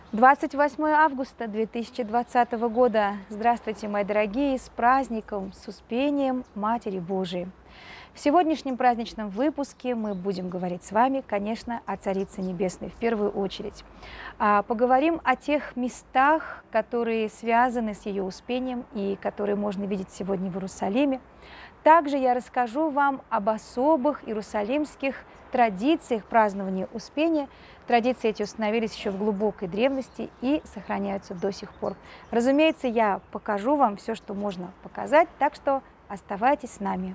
28 августа 2020 года. Здравствуйте, мои дорогие, с праздником, с Успением Матери Божией. В сегодняшнем праздничном выпуске мы будем говорить с вами, конечно, о Царице Небесной в первую очередь. Поговорим о тех местах, которые связаны с ее Успением и которые можно видеть сегодня в Иерусалиме. Также я расскажу вам об особых иерусалимских традициях празднования Успения. Традиции эти установились еще в глубокой древности и сохраняются до сих пор. Разумеется, я покажу вам все, что можно показать, так что оставайтесь с нами.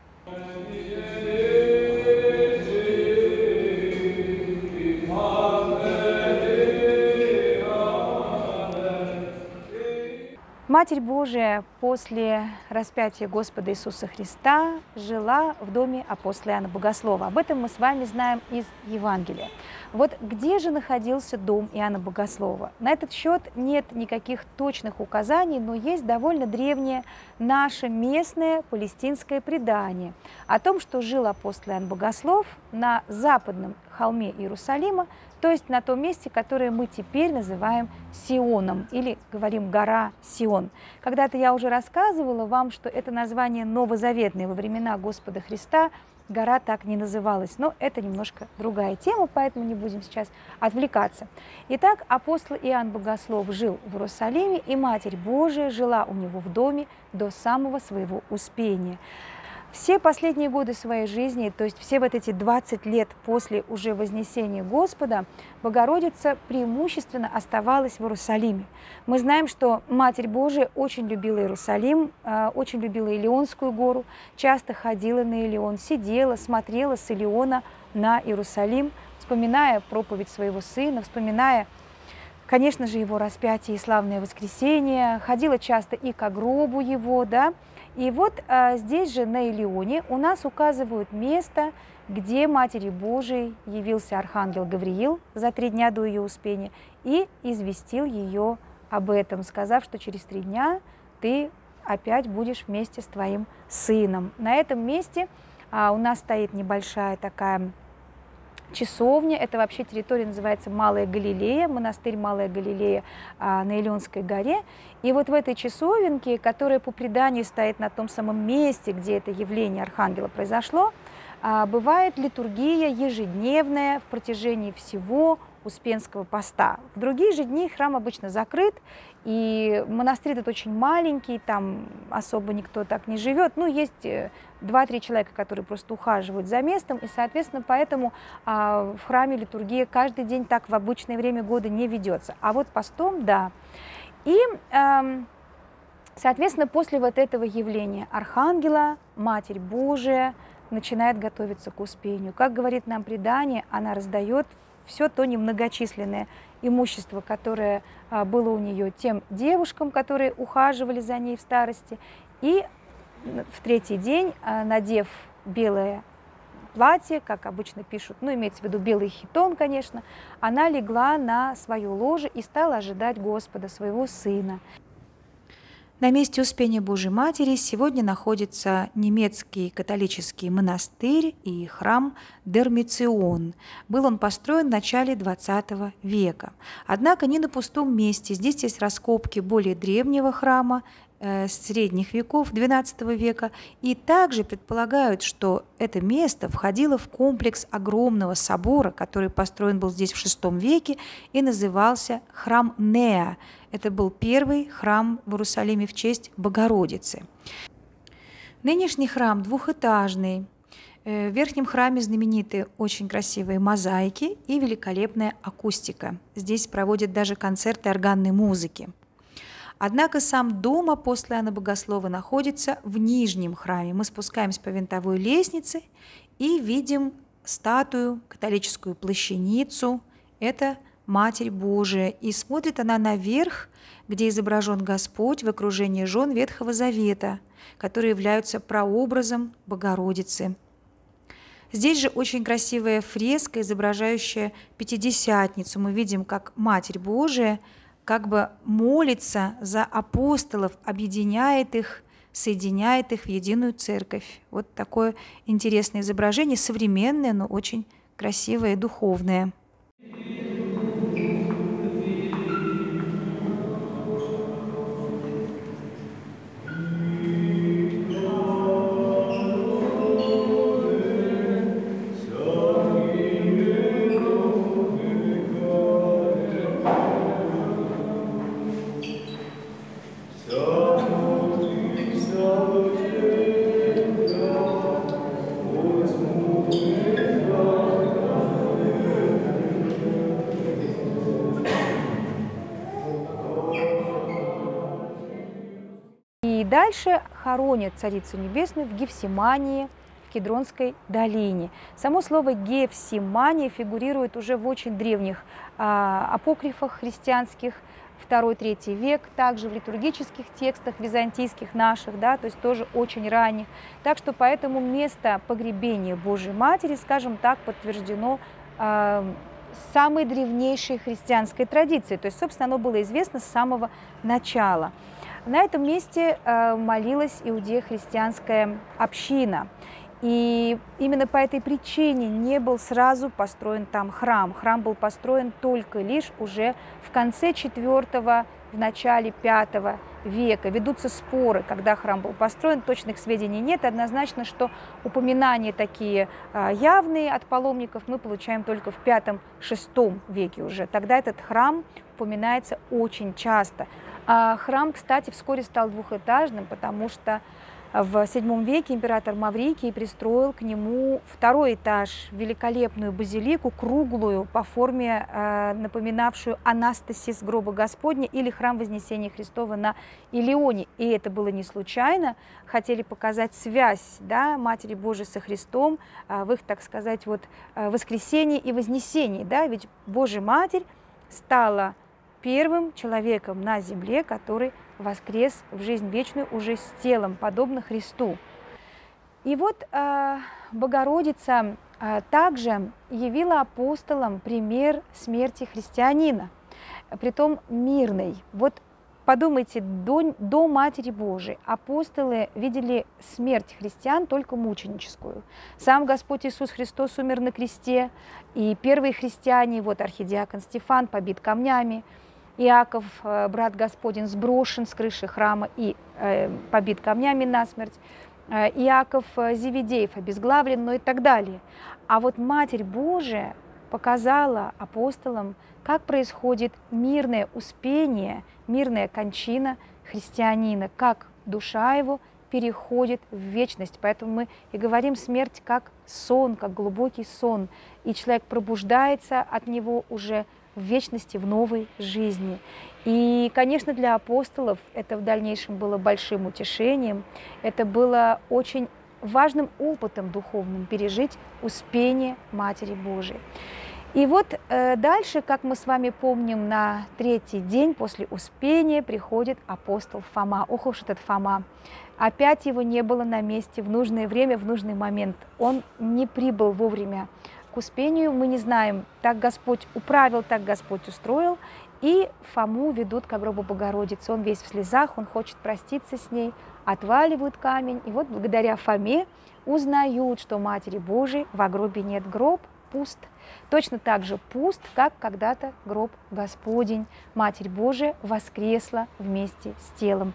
Матерь Божия после распятия Господа Иисуса Христа жила в доме апостола Иоанна Богослова. Об этом мы с вами знаем из Евангелия. Вот где же находился дом Иоанна Богослова? На этот счет нет никаких точных указаний, но есть довольно древнее наше местное палестинское предание о том, что жил апостол Иоанн Богослов на западном холме Иерусалима, то есть на том месте, которое мы теперь называем Сионом, или говорим гора Сион. Когда-то я уже рассказывала вам, что это название новозаветное во времена Господа Христа. Гора так не называлась, но это немножко другая тема, поэтому не будем сейчас отвлекаться. Итак, апостол Иоанн Богослов жил в Иерусалиме, и Матерь Божия жила у него в доме до самого своего успения. Все последние годы своей жизни, то есть все вот эти 20 лет после уже вознесения Господа, Богородица преимущественно оставалась в Иерусалиме. Мы знаем, что Матерь Божия очень любила Иерусалим, очень любила Илионскую гору, часто ходила на Илион, сидела, смотрела с Илиона на Иерусалим, вспоминая проповедь своего сына, вспоминая, конечно же, его распятие и славное воскресение, ходила часто и к гробу его, да. И вот здесь же на Илионе у нас указывают место, где Матери Божией явился архангел Гавриил за 3 дня до ее Успения и известил ее об этом, сказав, что через 3 дня ты опять будешь вместе с твоим сыном. На этом месте у нас стоит небольшая такая часовня, это вообще территория называется Малая Галилея, монастырь Малая Галилея на Илионской горе. И вот в этой часовенке, которая по преданию стоит на том самом месте, где это явление архангела произошло, бывает литургия ежедневная в протяжении всего Успенского поста. В другие же дни храм обычно закрыт, и монастырь этот очень маленький, там особо никто так не живет. Ну, есть 2-3 человека, которые просто ухаживают за местом, и, соответственно, поэтому в храме литургия каждый день так в обычное время года не ведется. А вот постом, да. И, соответственно, после вот этого явления архангела Матерь Божия начинает готовиться к Успению. Как говорит нам предание, она раздает все то немногочисленное имущество, которое было у нее тем девушкам, которые ухаживали за ней в старости. И в 3-й день, надев белое платье, как обычно пишут, ну, имеется в виду белый хитон, конечно, она легла на свое ложе и стала ожидать Господа, своего сына. На месте Успения Божией Матери сегодня находится немецкий католический монастырь и храм Дормицион. Был он построен в начале XX века. Однако не на пустом месте. Здесь есть раскопки более древнего храма, средних веков, XII века, и также предполагают, что это место входило в комплекс огромного собора, который построен был здесь в VI веке и назывался храм Неа. Это был первый храм в Иерусалиме в честь Богородицы. Нынешний храм двухэтажный. В верхнем храме знамениты очень красивые мозаики и великолепная акустика. Здесь проводят даже концерты органной музыки. Однако сам дом апостола Иоанна Богослова находится в нижнем храме. Мы спускаемся по винтовой лестнице и видим статую, католическую плащаницу. Это Матерь Божия. И смотрит она наверх, где изображен Господь в окружении жен Ветхого Завета, которые являются прообразом Богородицы. Здесь же очень красивая фреска, изображающая Пятидесятницу. Мы видим, как Матерь Божия как бы молится за апостолов, объединяет их, соединяет их в единую церковь. Вот такое интересное изображение, современное, но очень красивое и духовное. дальше хоронят Царицу Небесную в Гефсимании, в Кедронской долине. Само слово Гефсимания фигурирует уже в очень древних апокрифах христианских, 2-3 век, также в литургических текстах византийских наших, да, то есть тоже очень ранних. Так что поэтому место погребения Божьей Матери, скажем так, подтверждено самой древнейшей христианской традицией. То есть, собственно, оно было известно с самого начала. На этом месте молилась иудео-христианская община. И именно по этой причине не был сразу построен там храм. Храм был построен только лишь уже в конце IV, в начале V века. Ведутся споры, когда храм был построен, точных сведений нет. Однозначно, что упоминания такие явные от паломников мы получаем только в V-VI веке уже. Тогда этот храм упоминается очень часто. Храм, кстати, вскоре стал двухэтажным, потому что в VII веке император Маврикий пристроил к нему 2-й этаж, великолепную базилику, круглую, по форме напоминавшую анастасис гроба Господня или храм Вознесения Христова на Илионе. И это было не случайно. Хотели показать связь, да, Матери Божией со Христом в их, так сказать, вот, воскресении и вознесении. Да? Ведь Божья Матерь стала первым человеком на земле, который воскрес в жизнь вечную уже с телом, подобно Христу. И вот Богородица также явила апостолам пример смерти христианина, притом мирной. Вот подумайте, до Матери Божией апостолы видели смерть христиан только мученическую. Сам Господь Иисус Христос умер на кресте, и первые христиане, вот архидиакон Стефан побит камнями, Иаков, брат Господень, сброшен с крыши храма и побит камнями насмерть. Иаков Зеведеев обезглавлен, ну и так далее. А вот Матерь Божия показала апостолам, как происходит мирное успение, мирная кончина христианина, как душа его переходит в вечность. Поэтому мы и говорим смерть как сон, как глубокий сон. И человек пробуждается от него уже в вечности, в новой жизни. И, конечно, для апостолов это в дальнейшем было большим утешением, это было очень важным опытом духовным пережить успение Матери Божией. И вот дальше, как мы с вами помним, на 3-й день после успения приходит апостол Фома. Ох уж этот Фома! Опять его не было на месте в нужное время, в нужный момент. Он не прибыл вовремя к успению, мы не знаем, так Господь управил, так Господь устроил, и Фому ведут к гробу Богородицы. Он весь в слезах, он хочет проститься с ней, отваливают камень, и вот благодаря Фоме узнают, что Матери Божией в гробе нет, гроб пуст. Точно так же пуст, как когда-то гроб Господень. Матерь Божия воскресла вместе с телом.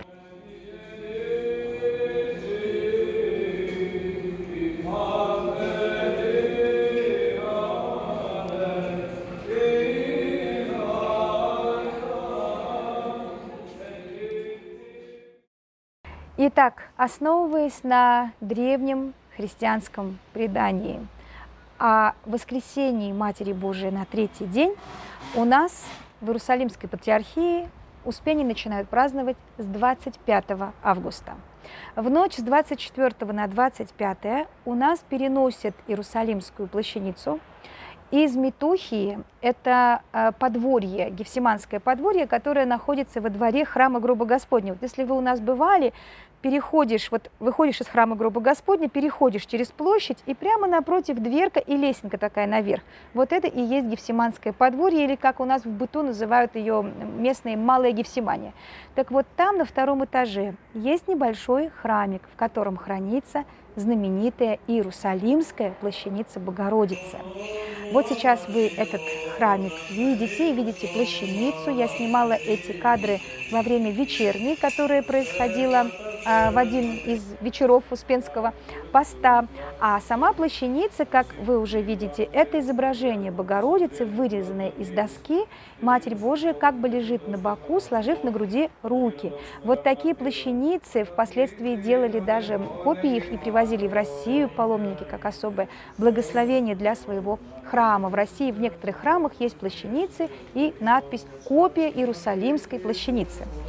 Итак, основываясь на древнем христианском предании о воскресении Матери Божией на 3-й день, у нас в Иерусалимской патриархии успение начинают праздновать с 25 августа. В ночь с 24 на 25 у нас переносят Иерусалимскую плащаницу из Метухии, это подворье, Гефсиманское подворье, которое находится во дворе храма гроба Господня. Вот если вы у нас бывали, переходишь, вот выходишь из храма гроба Господня, переходишь через площадь, и прямо напротив дверка и лесенка такая наверх. Вот это и есть Гефсиманское подворье, или как у нас в быту называют ее местные Малая Гефсимания. Так вот там на 2-м этаже есть небольшой храмик, в котором хранится знаменитая Иерусалимская плащаница Богородицы. Вот сейчас вы этот храмик видите, и видите плащаницу. Я снимала эти кадры во время вечерней, которая происходила в один из вечеров Успенского поста. А сама плащаница, как вы уже видите, это изображение Богородицы, вырезанное из доски. Матерь Божия как бы лежит на боку, сложив на груди руки. Вот такие плащаницы впоследствии делали даже копии их и привозили в Россию паломники как особое благословение для своего храма. В России в некоторых храмах есть плащаницы и надпись «Копия Иерусалимской плащаницы».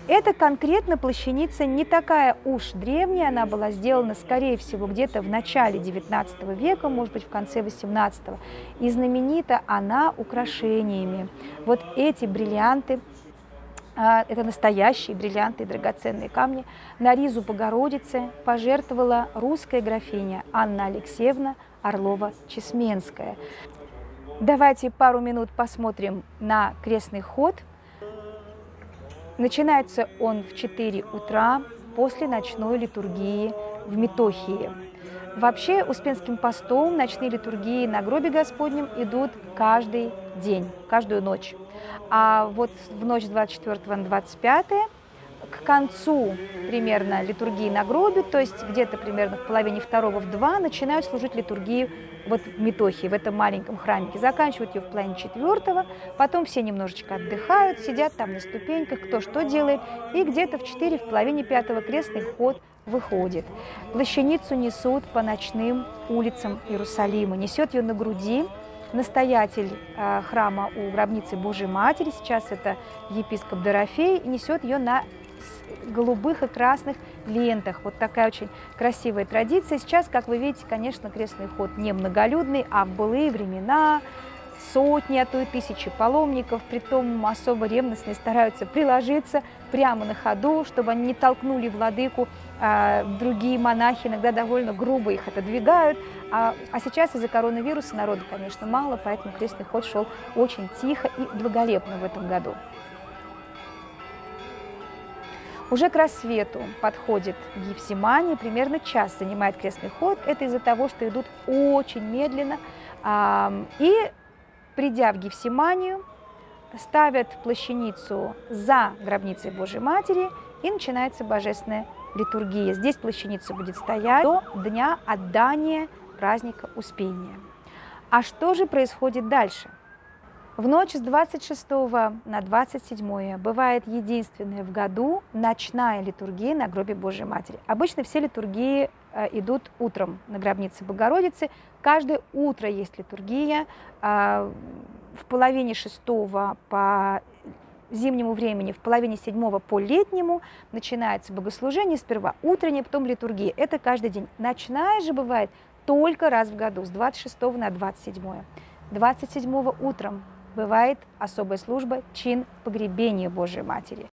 Эта конкретно плащаница не такая уж древняя, она была сделана, скорее всего, где-то в начале XIX века, может быть, в конце XVIII. И знаменита она украшениями. Вот эти бриллианты, это настоящие бриллианты и драгоценные камни, на ризу Богородицы пожертвовала русская графиня Анна Алексеевна Орлова-Чесменская. Давайте пару минут посмотрим на крестный ход. Начинается он в 4 утра после ночной литургии в Метохии. Вообще Успенским постом ночные литургии на гробе Господнем идут каждый день, каждую ночь. А вот в ночь с 24 на 25 к концу примерно литургии на гробе, то есть где-то примерно в половине второго, в 2, начинают служить литургию вот в Метохии, в этом маленьком храмике. Заканчивают ее в половине 4, потом все немножечко отдыхают, сидят там на ступеньках, кто что делает, и где-то в 4, в половине 5 крестный ход выходит. Плащаницу несут по ночным улицам Иерусалима, несет ее на груди настоятель храма у гробницы Божией Матери, сейчас это епископ Дорофей, несет ее на голубых и красных лентах. Вот такая очень красивая традиция. Сейчас, как вы видите, конечно, крестный ход не многолюдный, а в былые времена сотни, а то и тысячи паломников, притом особо ревностные, стараются приложиться прямо на ходу, чтобы они не толкнули владыку. Другие монахи иногда довольно грубо их отодвигают. А сейчас из-за коронавируса народу, конечно, мало, поэтому крестный ход шел очень тихо и благолепно в этом году. Уже к рассвету подходит Гефсимания, примерно час занимает крестный ход. Это из-за того, что идут очень медленно. И, придя в Гефсиманию, ставят плащаницу за гробницей Божией Матери, и начинается божественная литургия. Здесь плащаница будет стоять до дня отдания праздника Успения. А что же происходит дальше? В ночь с 26 на 27 бывает единственная в году ночная литургия на гробе Божией Матери. Обычно все литургии идут утром на гробнице Богородицы. Каждое утро есть литургия. В половине 6 по зимнему времени, в половине 7 по летнему начинается богослужение. Сперва утреннее, потом литургия. Это каждый день. Ночная же бывает только раз в году, с 26 на 27. 27 утром бывает особая служба, чин погребения Божией Матери.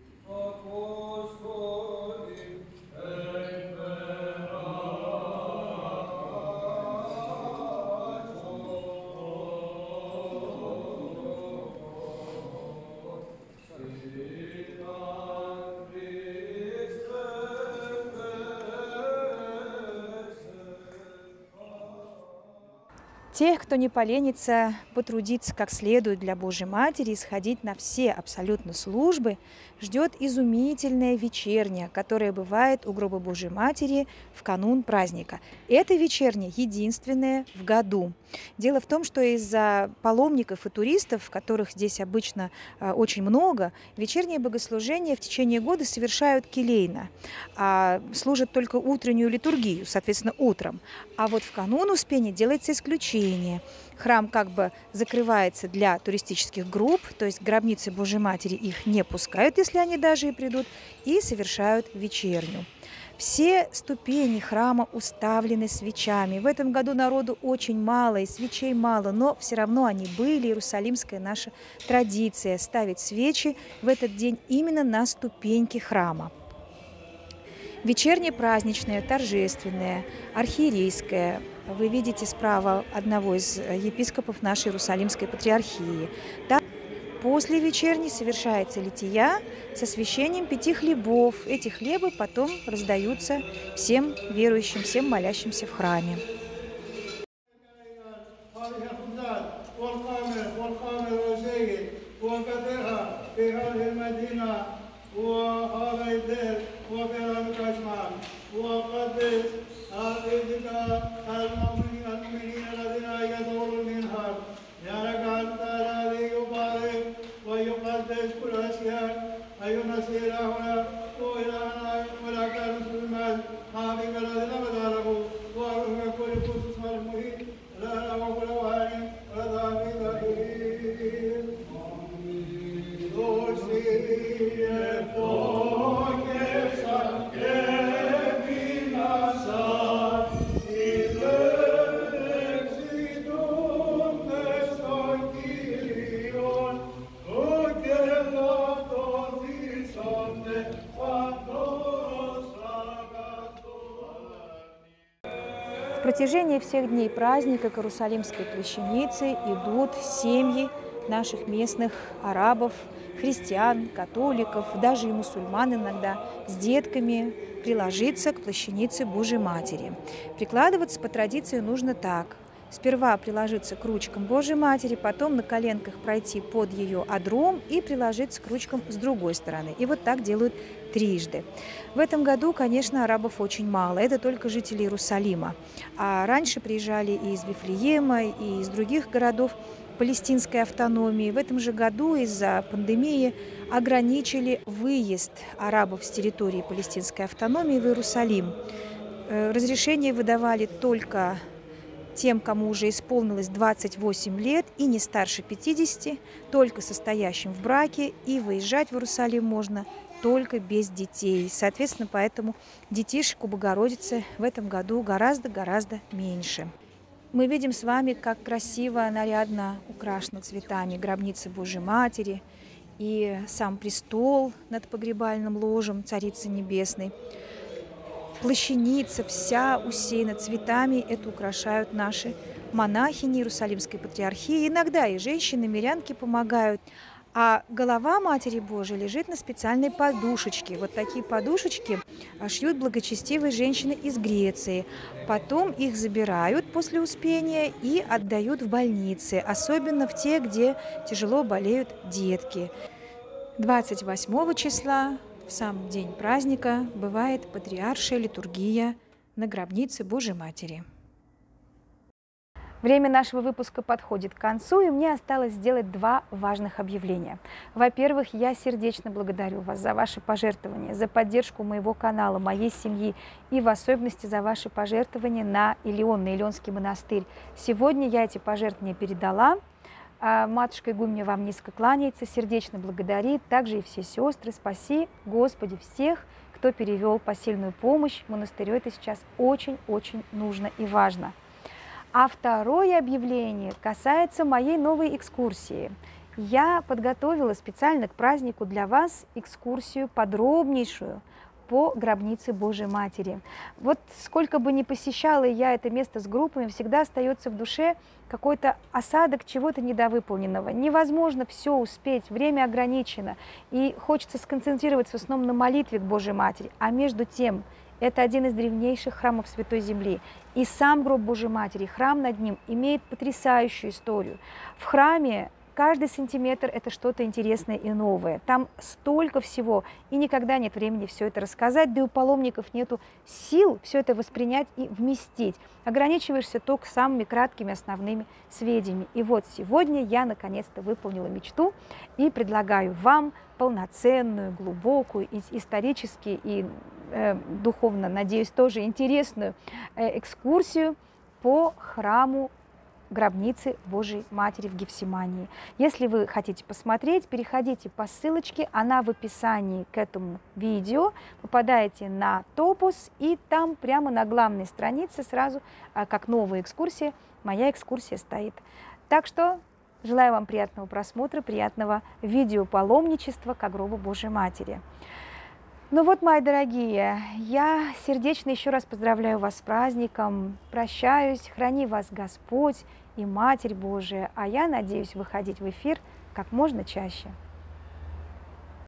Тех, кто не поленится потрудиться как следует для Божьей Матери и сходить на все абсолютно службы, ждет изумительная вечерня, которая бывает у гроба Божьей Матери в канун праздника. Эта вечерня единственная в году. Дело в том, что из-за паломников и туристов, которых здесь обычно очень много, вечернее богослужение в течение года совершают келейно, служат только утреннюю литургию, соответственно, утром. А вот в канун Успения делается исключение. Храм как бы закрывается для туристических групп, то есть гробницы Божьей Матери их не пускают, если они даже и придут, и совершают вечерню. Все ступени храма уставлены свечами. В этом году народу очень мало и свечей мало, но все равно они были. Иерусалимская наша традиция ставить свечи в этот день именно на ступеньки храма. Вечернее праздничное, торжественное, архиерейское. Вы видите справа одного из епископов нашей Иерусалимской патриархии. После вечерни совершается лития с освящением 5 хлебов. Эти хлебы потом раздаются всем верующим, всем молящимся в храме. Oh, протяжении всех дней праздника к Иерусалимской плащанице идут семьи наших местных арабов, христиан, католиков, даже и мусульман иногда, с детками приложиться к плащанице Божьей Матери. Прикладываться по традиции нужно так. Сперва приложиться к ручкам Божьей Матери, потом на коленках пройти под ее одром и приложиться к ручкам с другой стороны. И вот так делают трижды. В этом году, конечно, арабов очень мало. Это только жители Иерусалима. А раньше приезжали и из Вифлеема, и из других городов палестинской автономии. В этом же году из-за пандемии ограничили выезд арабов с территории палестинской автономии в Иерусалим. Разрешение выдавали только тем, кому уже исполнилось 28 лет и не старше 50, только состоящим в браке, и выезжать в Иерусалим можно только без детей. Соответственно, поэтому детишек у Богородицы в этом году гораздо-гораздо меньше. Мы видим с вами, как красиво, нарядно украшена цветами гробница Божьей Матери и сам престол над погребальным ложем Царицы Небесной. Плащаница вся усеяна цветами, это украшают наши монахини Иерусалимской патриархии. Иногда и женщины, мирянки помогают. А голова Матери Божией лежит на специальной подушечке. Вот такие подушечки шьют благочестивые женщины из Греции. Потом их забирают после успения и отдают в больницы, особенно в те, где тяжело болеют детки. 28 числа, в сам день праздника, бывает патриаршая литургия на гробнице Божьей Матери. Время нашего выпуска подходит к концу, и мне осталось сделать два важных объявления. Во-первых, я сердечно благодарю вас за ваши пожертвования, за поддержку моего канала, моей семьи и в особенности за ваши пожертвования на Илион, на Илионский монастырь. Сегодня я эти пожертвования передала. Матушка Игуменя вам низко кланяется, сердечно благодарит. Также и все сестры. Спаси, Господи, всех, кто перевел посильную помощь монастырю. Это сейчас очень-очень нужно и важно. А второе объявление касается моей новой экскурсии. Я подготовила специально к празднику для вас экскурсию подробнейшую по гробнице Божьей Матери. Вот сколько бы ни посещала я это место с группами, всегда остается в душе какой-то осадок чего-то недовыполненного. Невозможно все успеть, время ограничено, и хочется сконцентрироваться в основном на молитве к Божьей Матери. А между тем, это один из древнейших храмов Святой Земли. И сам гроб Божьей Матери, храм над ним, имеет потрясающую историю. В храме каждый сантиметр – это что-то интересное и новое. Там столько всего, и никогда нет времени все это рассказать, да и у паломников нету сил все это воспринять и вместить. Ограничиваешься только самыми краткими основными сведениями. И вот сегодня я наконец-то выполнила мечту и предлагаю вам полноценную, глубокую, исторически и духовно, надеюсь, тоже интересную экскурсию по храму гробницы Божьей Матери в Гефсимании. Если вы хотите посмотреть, переходите по ссылочке, она в описании к этому видео, попадаете на Топос, и там прямо на главной странице сразу, как новая экскурсия, моя экскурсия стоит. Так что желаю вам приятного просмотра, приятного видеопаломничества к гробу Божьей Матери. Ну вот, мои дорогие, я сердечно еще раз поздравляю вас с праздником, прощаюсь, храни вас Господь и Матерь Божия, а я надеюсь выходить в эфир как можно чаще.